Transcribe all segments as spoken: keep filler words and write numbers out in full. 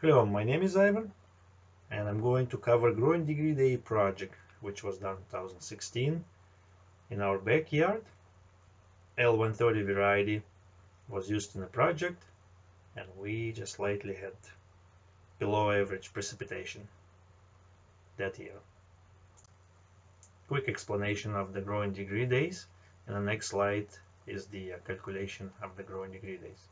Hello, my name is Ivan, and I'm going to cover Growing Degree Day project, which was done in two thousand sixteen in our backyard. L one thirty variety was used in the project, and we just slightly had below average precipitation that year. Quick explanation of the Growing Degree Days, and the next slide is the calculation of the Growing Degree Days.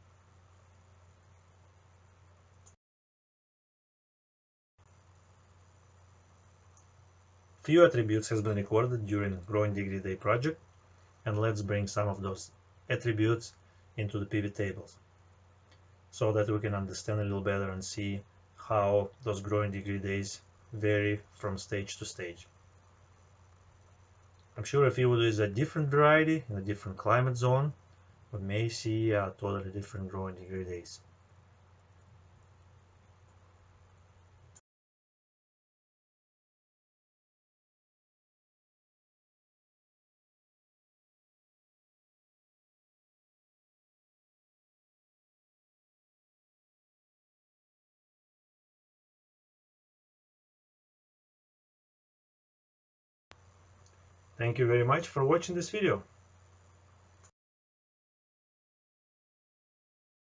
Few attributes has been recorded during Growing Degree Day project, and let's bring some of those attributes into the pivot tables so that we can understand a little better and see how those growing degree days vary from stage to stage. I'm sure if you would use a different variety in a different climate zone, we may see uh, totally different growing degree days. Thank you very much for watching this video.